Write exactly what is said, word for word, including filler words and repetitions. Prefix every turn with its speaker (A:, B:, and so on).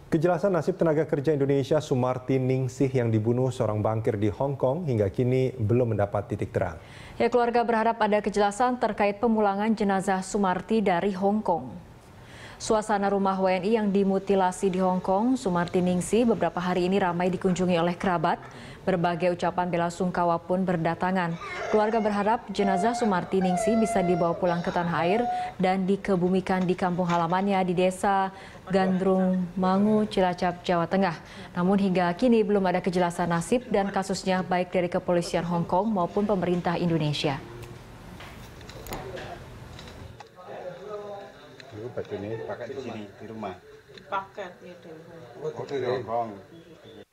A: Kejelasan nasib tenaga kerja Indonesia Sumarti Ningsih yang dibunuh seorang bankir di Hong Kong hingga kini belum mendapat titik terang.
B: Ya, keluarga berharap ada kejelasan terkait pemulangan jenazah Sumarti dari Hong Kong. Suasana rumah W N I yang dimutilasi di Hong Kong, Sumarti Ningsih beberapa hari ini ramai dikunjungi oleh kerabat. Berbagai ucapan bela sungkawa pun berdatangan. Keluarga berharap jenazah Sumarti Ningsih bisa dibawa pulang ke tanah air dan dikebumikan di kampung halamannya di desa Gandrung Mangu, Cilacap, Jawa Tengah. Namun hingga kini belum ada kejelasan nasib dan kasusnya baik dari kepolisian Hong Kong maupun pemerintah Indonesia.
C: Baju ini pakai di sini di rumah.
D: Paket ya,
C: Oh, di Hong Kong.